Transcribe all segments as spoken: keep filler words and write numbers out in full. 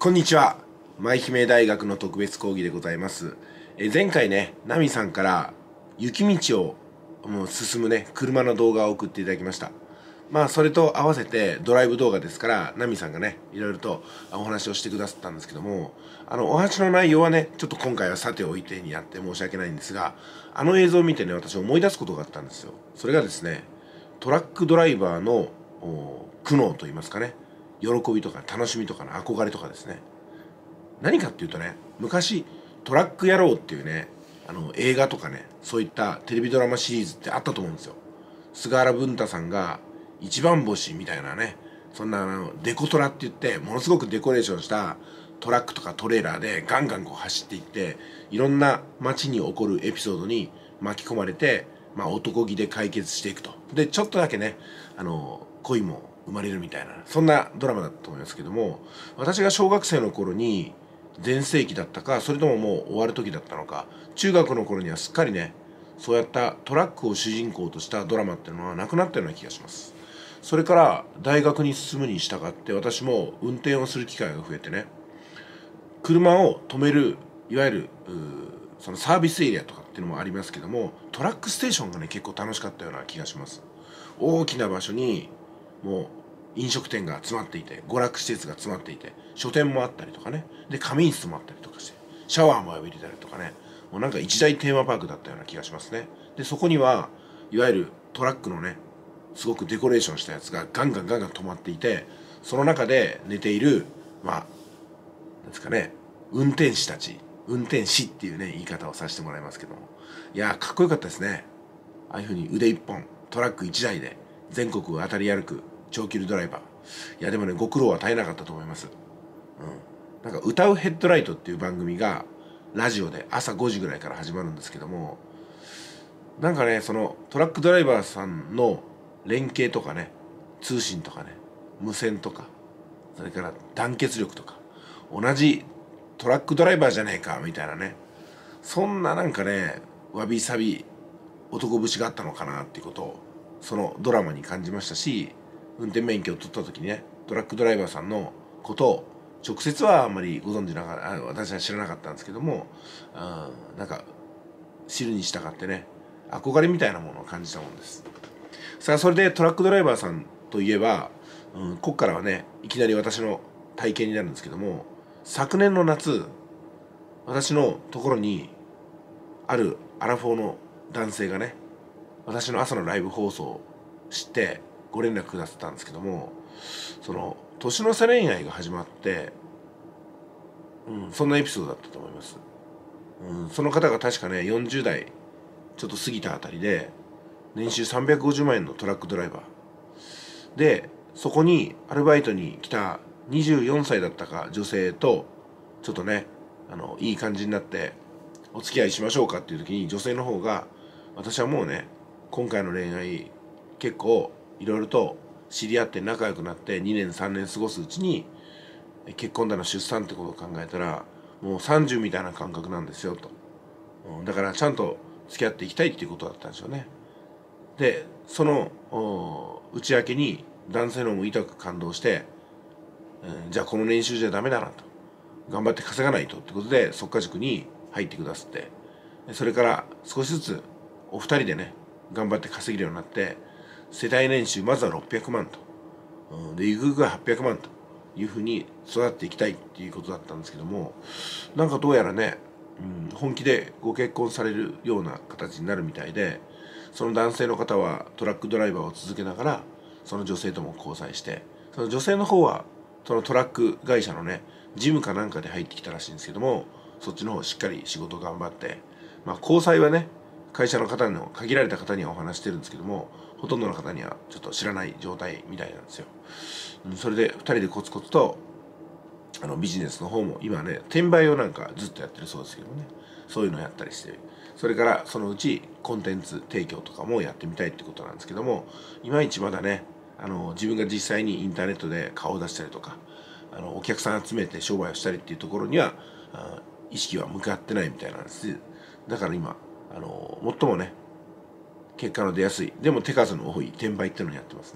こんにちは。舞姫大学の特別講義でございます。え前回ね、ナミさんから雪道をもう進むね、車の動画を送っていただきました。まあ、それと合わせてドライブ動画ですから、ナミさんがね、いろいろとお話をしてくださったんですけども、あの、お話の内容はね、ちょっと今回はさておいてにあって申し訳ないんですが、あの映像を見てね、私思い出すことがあったんですよ。それがですね、トラックドライバーの苦悩といいますかね、喜びとか楽しみとかの憧れとかですね。何かっていうとね、昔トラック野郎っていうね、あの映画とかね、そういったテレビドラマシリーズってあったと思うんですよ。菅原文太さんが一番星みたいなね、そんなあのデコトラって言ってものすごくデコレーションしたトラックとかトレーラーでガンガンこう走っていって、いろんな街に起こるエピソードに巻き込まれて、まあ、男気で解決していくと。でちょっとだけね、あの恋も生まれるみたいな、そんなドラマだったと思いますけども、私が小学生の頃に全盛期だったか、それとももう終わる時だったのか、中学の頃にはすっかりね、そうやったトラックを主人公としたドラマっていうのはなくなったような気がします。それから大学に進むに従って、私も運転をする機会が増えてね、車を止めるいわゆるそのサービスエリアとかっていうのもありますけども、トラックステーションがね結構楽しかったような気がします。大きな場所にもう飲食店が集まっていて、娯楽施設が詰まっていて、書店もあったりとかね、で仮眠室もあったりとかして、シャワーも浴びれたりとかね、もうなんか一大テーマパークだったような気がしますね。でそこにはいわゆるトラックのね、すごくデコレーションしたやつがガンガンガンガン止まっていて、その中で寝ているまあなんですかね、運転士たち、運転士っていうね言い方をさせてもらいますけども、いやーかっこよかったですね。ああいうふうに腕一本トラック一台で全国を渡り歩く長距離ドライバー。いやでもね、ご苦労は絶えなかったと思います。うん、なんか歌うヘッドライトっていう番組がラジオで朝ごじぐらいから始まるんですけども、なんかね、そのトラックドライバーさんの連携とかね、通信とかね、無線とか、それから団結力とか、同じトラックドライバーじゃねえかみたいなね、そんななんかね、わびさび男節があったのかなっていうことをそのドラマに感じましたし、運転免許を取った時にね、トラックドライバーさんのことを直接はあんまりご存知なかった、私は知らなかったんですけども、あなんか知るに従ってね、憧れみたいなものを感じたものです。さあ、それでトラックドライバーさんといえば、うん、ここからはねいきなり私の体験になるんですけども、昨年の夏、私のところにあるアラフォーの男性がね、私の朝のライブ放送を知ってご連絡くださったんですけども、その年の差恋愛が始まって、うん、そんなエピソードだったと思います。うん、その方が確かねよんじゅう代ちょっと過ぎたあたりで、年収さんびゃくごじゅうまん円のトラックドライバーで、そこにアルバイトに来たにじゅうよんさいだったか女性とちょっとね、あのいい感じになってお付き合いしましょうかっていう時に、女性の方が、私はもうね今回の恋愛結構いろいろと知り合って仲良くなってにねんさんねん過ごすうちに、結婚だの出産ってことを考えたらもうさんじゅうみたいな感覚なんですよと、うん、だからちゃんと付き合っていきたいっていうことだったんでしょうね。でその内訳に男性の方も痛く感動して、うん、じゃあこの年収じゃダメだなと、頑張って稼がないとってことで即価塾に入ってくださって、それから少しずつお二人でね頑張って稼げるようになって、世帯年収まずはろっぴゃくまんと、うん、でゆくゆくははっぴゃくまんというふうに育っていきたいっていうことだったんですけども、なんかどうやらね、うん、本気でご結婚されるような形になるみたいで、その男性の方はトラックドライバーを続けながらその女性とも交際して、その女性の方はそのトラック会社のね事務かなんかで入ってきたらしいんですけども、そっちの方しっかり仕事頑張って、まあ交際はね会社の方の限られた方にはお話してるんですけども、ほとんどの方にはちょっと知らない状態みたいなんですよ。それでふたりでコツコツとあのビジネスの方も今ね転売をなんかずっとやってるそうですけどもね、そういうのをやったりして、それからそのうちコンテンツ提供とかもやってみたいってことなんですけども、いまいちまだね、あの自分が実際にインターネットで顔を出したりとか、あのお客さん集めて商売をしたりっていうところには意識は向かってないみたいなんです。だから今あの最もね結果の出やすい、でも手数の多い転売っていうのをやってますね。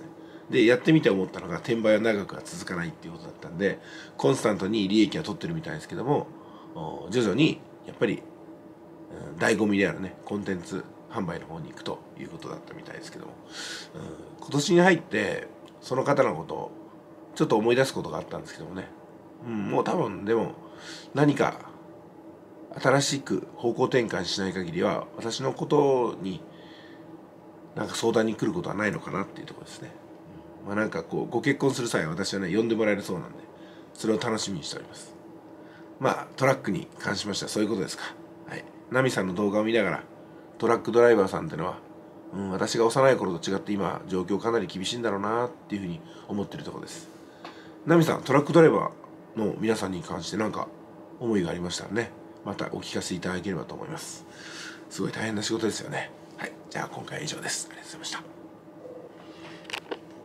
でやってみて思ったのが転売は長くは続かないっていうことだったんで、コンスタントに利益は取ってるみたいですけども、徐々にやっぱり、うん、醍醐味であるねコンテンツ販売の方に行くということだったみたいですけども、うん、今年に入ってその方のことをちょっと思い出すことがあったんですけどもね、うん、もう多分でも何か新しく方向転換しない限りは私のことになんか相談に来ることはないのかなっていうところですね。まあなんかこうご結婚する際は私はね呼んでもらえるそうなんで、それを楽しみにしております。まあトラックに関しましてはそういうことですか。はい。ナミさんの動画を見ながらトラックドライバーさんってのは、うん、私が幼い頃と違って今状況かなり厳しいんだろうなっていうふうに思ってるところです。ナミさん、トラックドライバーの皆さんに関して何か思いがありましたらね、またお聞かせいただければと思います。すごい大変な仕事ですよね。はい。じゃあ今回は以上です。ありがとうございました。